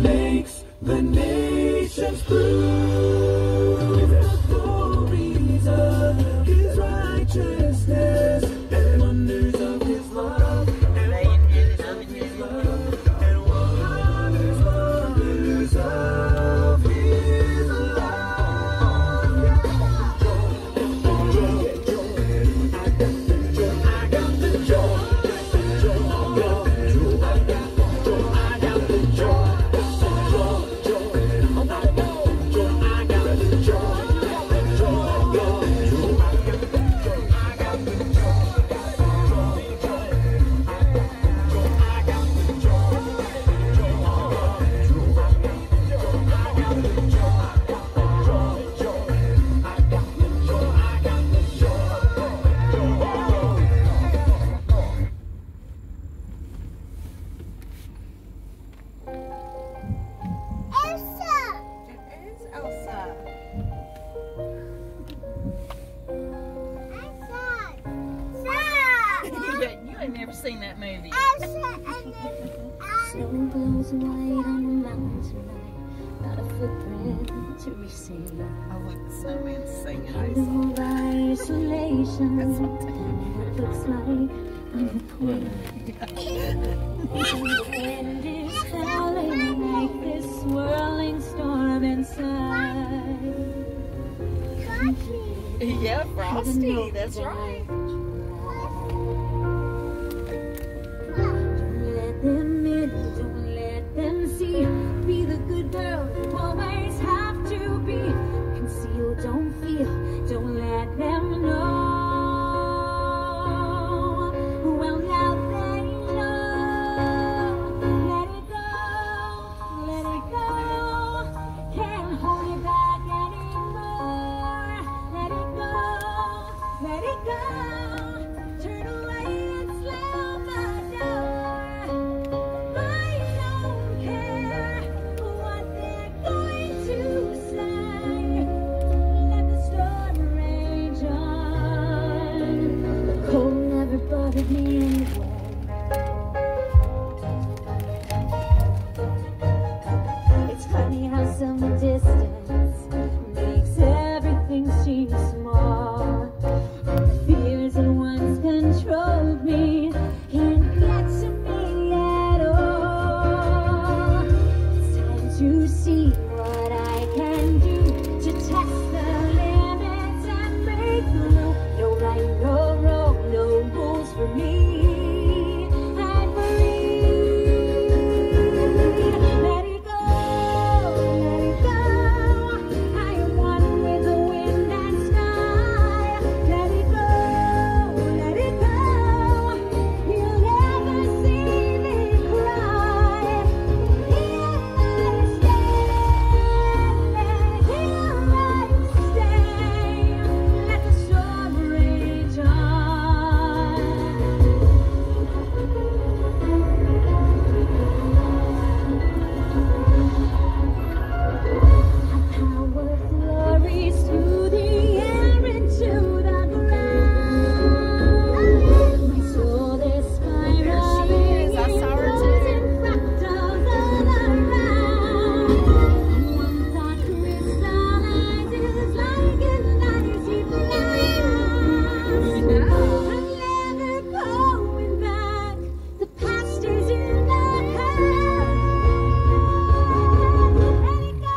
makes the nations prove the glories of his righteousness and wonders of his love and wonders of his love and wonders of his love. Seen that movie. Snow glows white on the mountain tonight, not a footprint to be seen. Oh, look, the snowman's singing. Handled by isolation, it looks like I'm the queen. The wind is howling like this swirling storm inside. Yeah, Frosty, that's right. Them in, don't let them see. Be the good girl you always have to be. Conceal, don't feel, don't let them know. Well, now they know. Let it go, let it go. Can't hold it back anymore. Let it go, let it go. Turn away and slam the door. Bothered me anyway. It's funny how some distance makes everything seem small. And the fears that once controlled me can't get to me at all. It's time to see what I can do to test the limits and break through. No right, no wrong, no rules for me. I'm free. Let it go, let it go. I am one with the wind and sky. Let it go, let it go. You'll never see me cry. Here I stand, here I stay. Let the storm rage on. Power flurries through the air into the ground. My soul is spiraling. I saw her too. In fractals all around. One thought crystallizes like an icy blast. I'm never going back. The past is in the past. Let it go,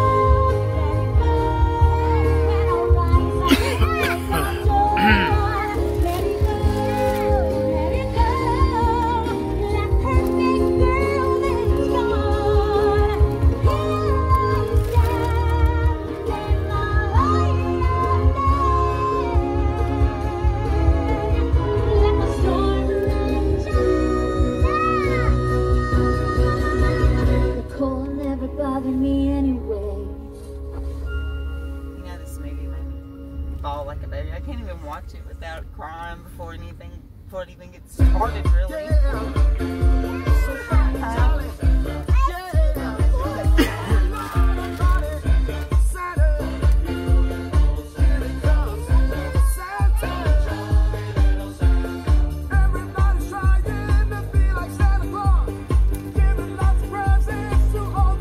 and I'll rise up at the door. Let it go, let it go. That perfect girl that's gone. Here I stand, in the light of day. Let the storm rage on. The cold never bothered me anyway. You know, this movie made me fall like a baby. I can't even watch it without crying before it even gets started, really. Everybody's trying to be like Santa Claus, giving lots of presents to all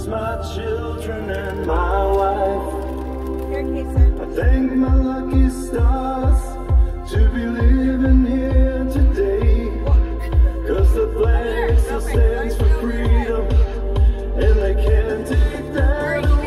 my children and my wife. Here, Casey. I thank my lucky stars to be living here today. Cause the flag still stands for freedom, and they can't take that away.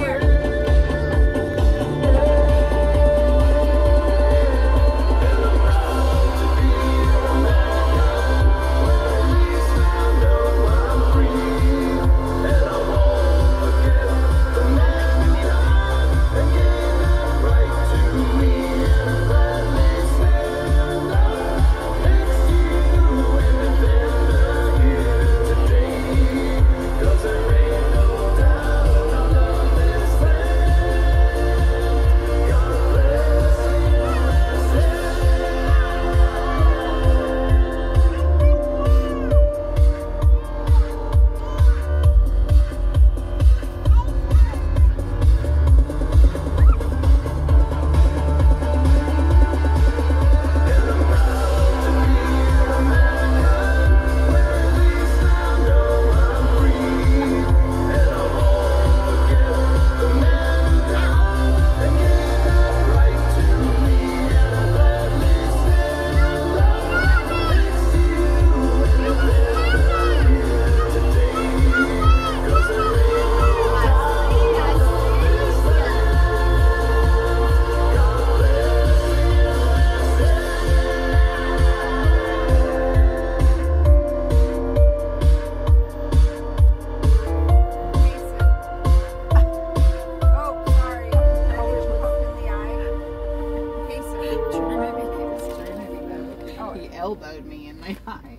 Elbowed me in my eye.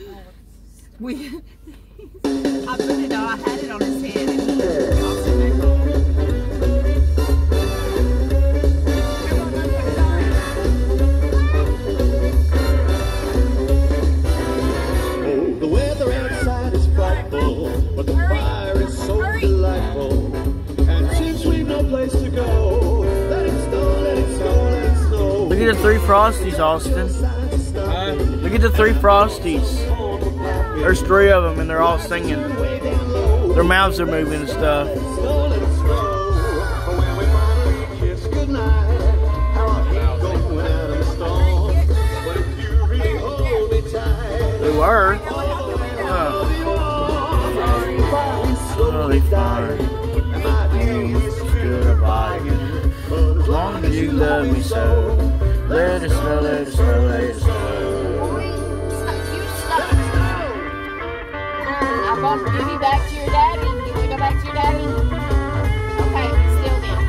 I put it on, I had it on his head and he tossed it back. Oh, the weather outside is frightful, but the fire is so delightful. And since we've no place to go, let it snow, let it snow, let it snow. Look at the 3 Frosties, Austin. Look at the 3 Frosties. There's 3 of them and they're all singing. Their mouths are moving and stuff. They were? Oh, they fine. Good about it. As long as you love me so. Let it snow, let it snow, let it snow. I'm going to give you back to your daddy. You want to go back to your daddy? Okay, still then.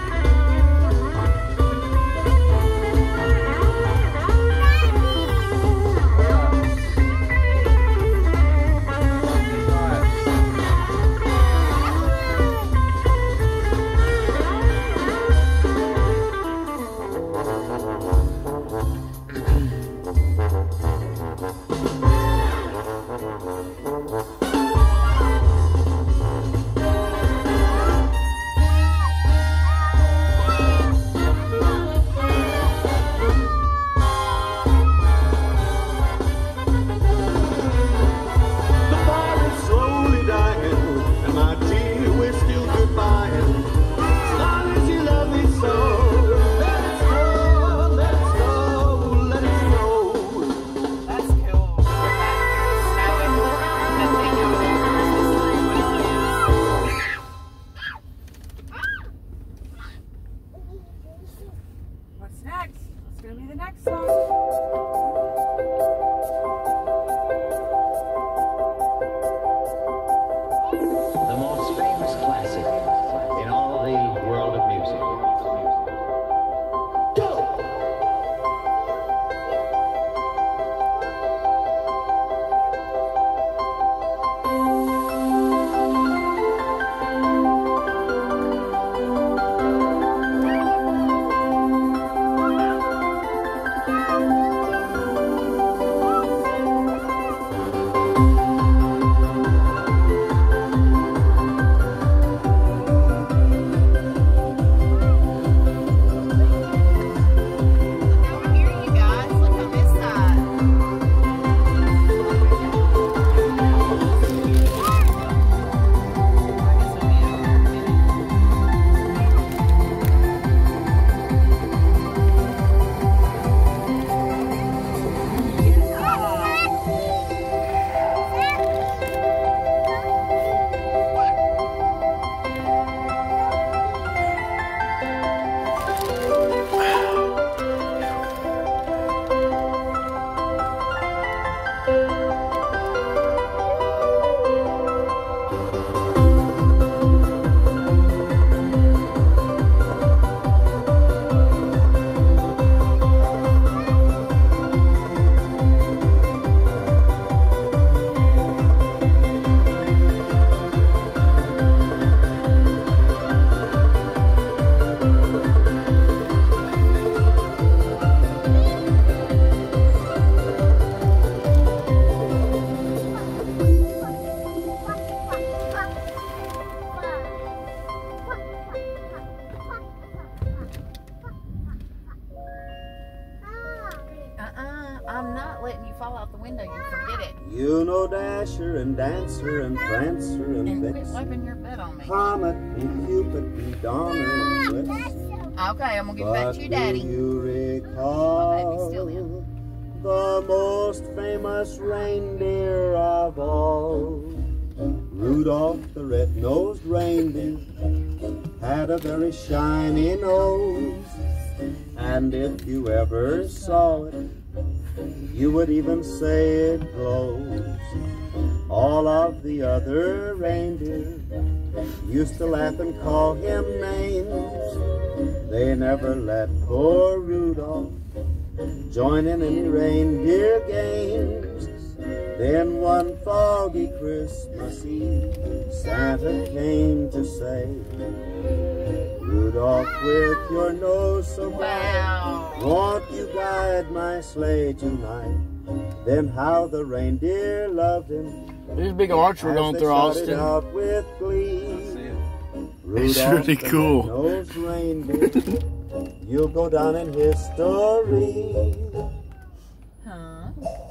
I'm not letting you fall out the window. You forget it. You know Dasher and Dancer and Prancer and And quit Vixen, wiping your butt on me. Comet and Cupid and Donner and Blitzen. Okay, I'm gonna give it back But to your do daddy. you Okay, recall still in. the most famous reindeer of all? Rudolph the red-nosed reindeer had a very shiny nose, and if you ever saw it, you would even say it glows. All of the other reindeer used to laugh and call him names. They never let poor Rudolph join in any reindeer games. Then one foggy Christmas Eve, Santa came to say, Rudolph, with your nose so bright, Wow. won't you guide my sleigh tonight? Then how the reindeer loved him. There's a big arch we're going through, Austin. Out with glee. It's really cool. Rudolph the red-nosed reindeer, you'll go down in history. Huh?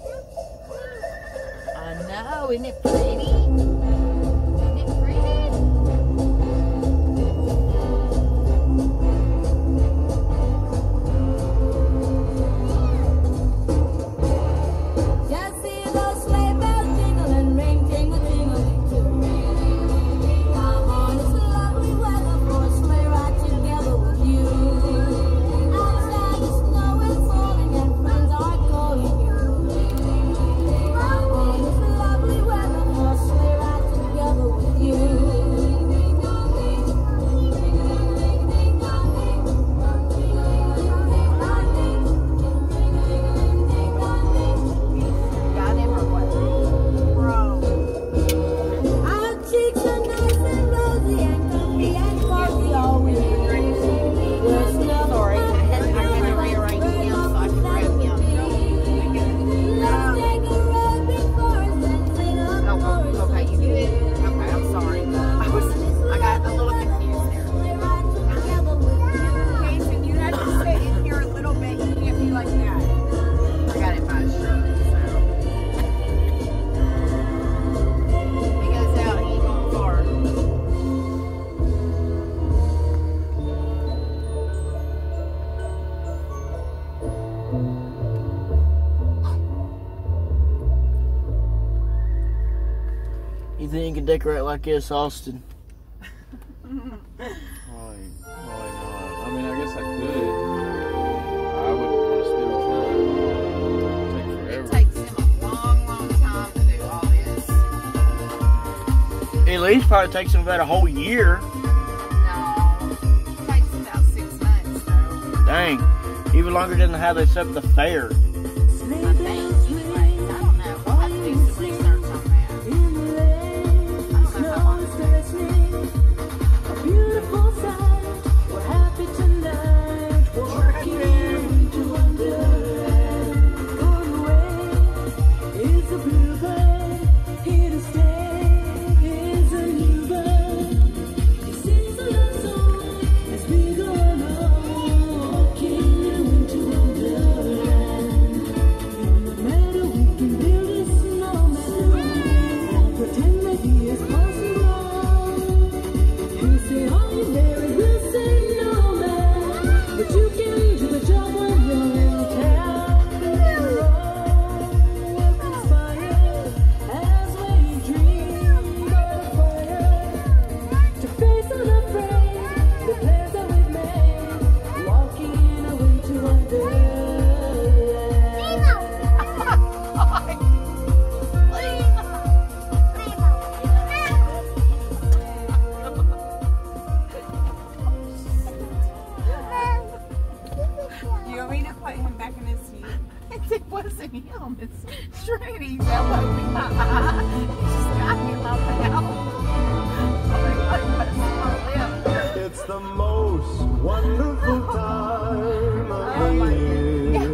I know, isn't it pretty? Isn't it pretty? Just hear those sleigh bells jingle and ring, tingle, tingling too. Come on, it's lovely weather for a sleigh ride together with you. Outside the snow is falling and friends are calling you. Come on, it's lovely weather for a sleigh ride together with you. Got him or what? Our cheeks are nice and rosy and comfy and cozy all week. We're snug Sorry, I had to and rearrange him so I could grab him. let's take a ride before us and sing a chorus. Okay, you do it. Okay, I'm sorry. I got a little confused there. Sleigh ride together with you. Jason, you have to sit in here a little bit. You can't be like that. I got it by a shirt, so. He goes out, he ain't going far. You think you can decorate like this, Austin? Probably not. I mean, I guess I could. I wouldn't want to spend the time. It'd take It forever. takes him a long, long time to do all this. At least probably takes him about a whole year. No, it takes about 6 months though. Dang. Even longer than how they set up the fair. I think, anyways. I don't know. We'll have to do some research on that. I don't know how long it's going to take. A beautiful sight. We're happy tonight. Walking into wonderland. Gone away is a bluebird. Here to stay is a new bird. He sings a love song as we go along. Walking into wonderland. No matter we can build a snowman. Pretend that he is possible. He say, are you married? We'll say no, man. But you can do the job when you're in town. We're all conspired as we dream by the fire to face unafraid the plans that we've made. Walking in a winter wonderland. You want me to put him back in his seat? It wasn't him. It's Trudy's elbow in my eye. He just got me in my mouth. It's the most wonderful time of the year.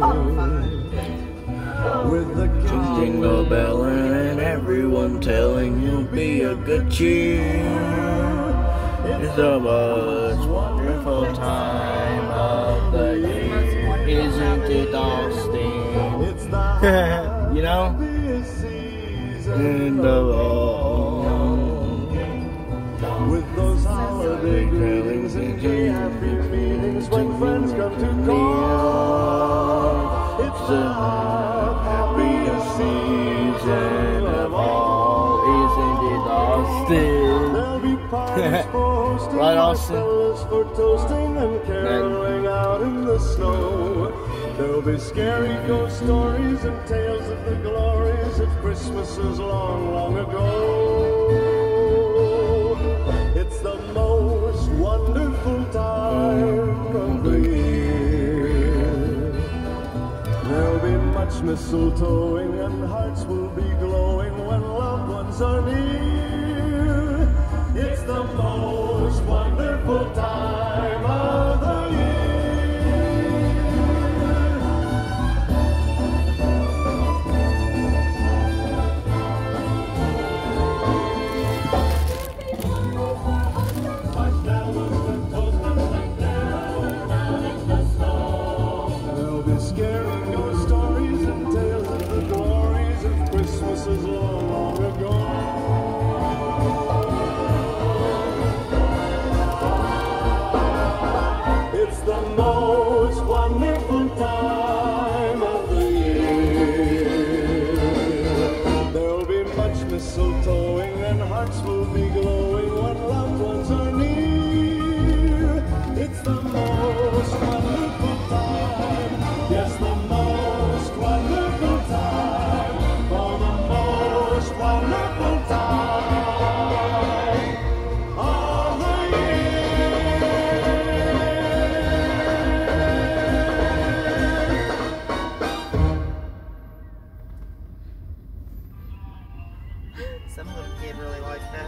With the Jingle bell and everyone telling you be a good cheer. It's the most wonderful time of the year. Isn't it, Austin? It's the You know? And with those holiday greetings and gay happy meetings when friends come to call. It's the happiest season of all. isn't it Austin? There'll be parties for hosting, Right, Austin? marshmallows for toasting and caroling out in the snow. There'll be scary ghost stories and tales of the glories of Christmases long, long ago. It's the most wonderful time of the year. There'll be much mistletoeing and hearts will be glowing when loved ones are near. It's the most wonderful time of the year. There'll be scary ghost stories and tales of the glories of Christmases long, long ago. It's the most wonderful time of the year. There'll be much mistletoeing and hearts will be glowing when loved ones are near. It's the most wonderful time. Yes, the most wonderful time. Oh, the most wonderful time of the Some little kid really likes that.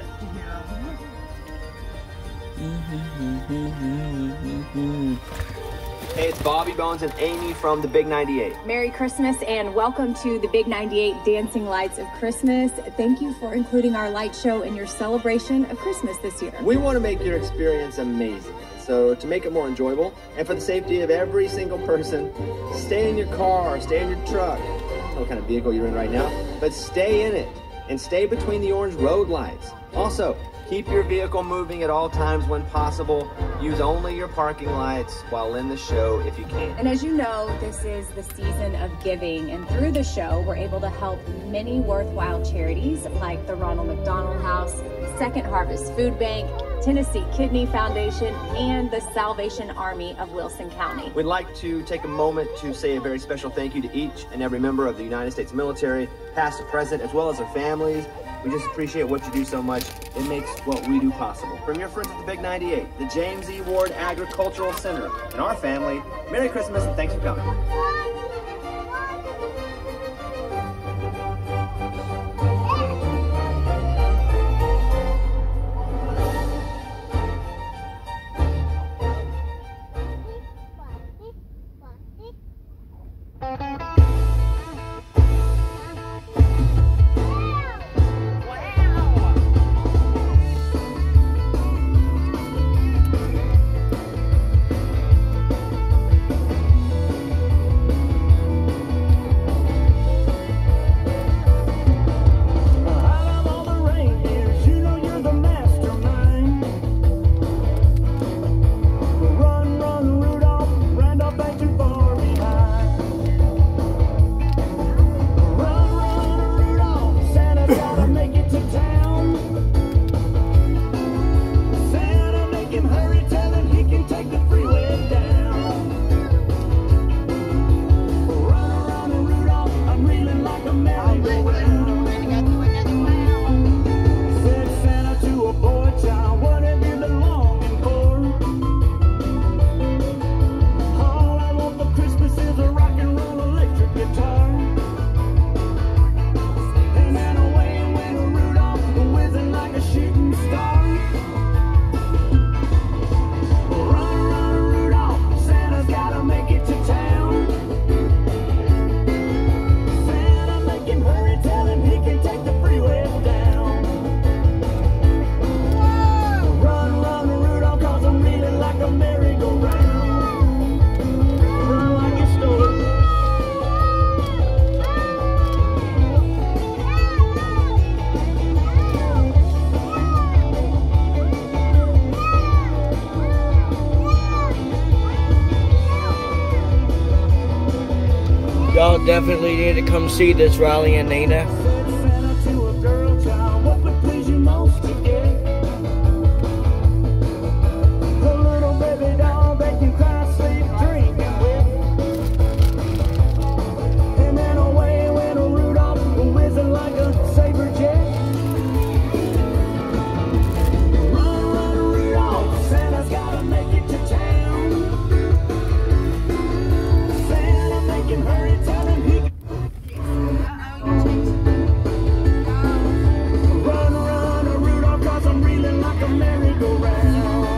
Hey, it's Bobby Bones and Amy from the Big 98. Merry Christmas and welcome to the Big 98 Dancing Lights of Christmas. Thank you for including our light show in your celebration of Christmas this year. We want to make your experience amazing. So to make it more enjoyable and for the safety of every single person, stay in your car, stay in your truck. I don't know what kind of vehicle you're in right now, but stay in it and stay between the orange road lights. Also, keep your vehicle moving at all times when possible. Use only your parking lights while in the show if you can. And as you know, this is the season of giving, and through the show, we're able to help many worthwhile charities like the Ronald McDonald House, Second Harvest Food Bank, Tennessee Kidney Foundation, and the Salvation Army of Wilson County. We'd like to take a moment to say a very special thank you to each and every member of the United States military, past and present, as well as their families. We just appreciate what you do so much. It makes what we do possible. From your friends at the Big 98, the James E. Ward Agricultural Center, and our family, Merry Christmas and thanks for coming. definitely need to come see this, Riley and Nina. Santa to a girl child, what would please you most to get? The little baby doll that you cry, sleep, dreaming with. And then away went a Rudolph, whizzing like a saber jet. Run, run, Rudolph, Santa's gotta make it to town. Santa, make him hurry, tell him he run, run, Rudolph, 'cause I'm reeling like a merry-go-round.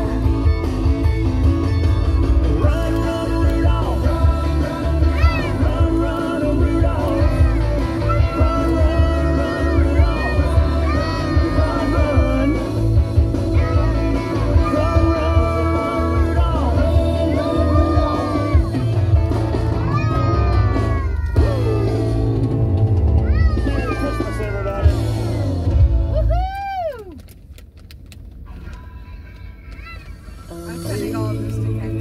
Run, run, Rudolph. Run, run, Rudolph. Run, run, Rudolph. Run, run. Run, Rudolph. Merry Christmas, everybody. I'm sending all of this to Texas.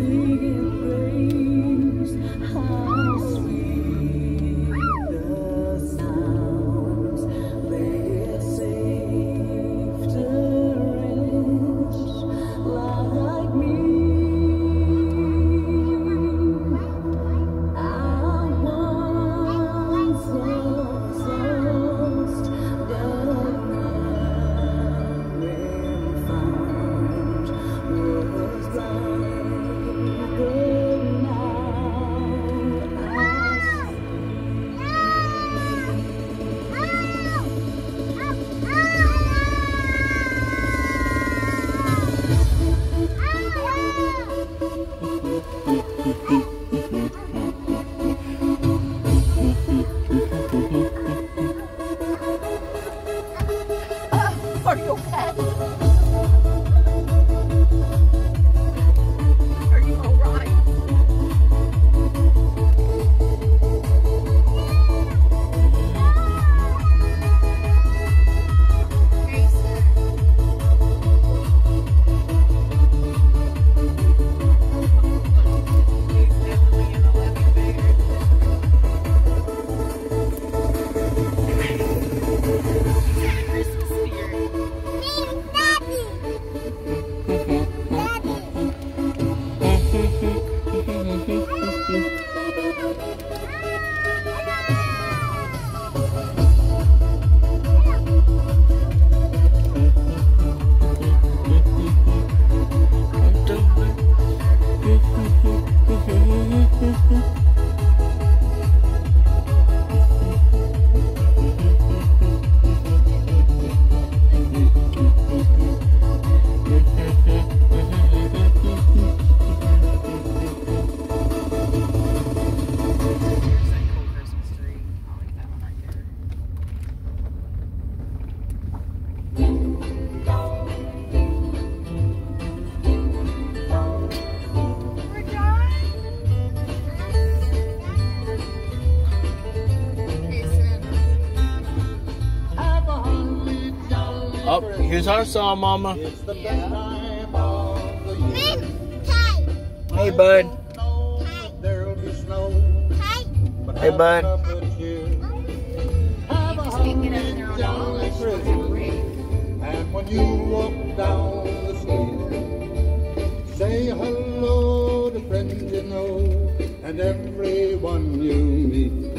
Are you okay? Are you alright? He's definitely in a living bed. Christmas spirit. Oh, here's our song, Mama. Hey, bud. Hey, bud. And when you walk down the street, say hello to friends you know and everyone you meet.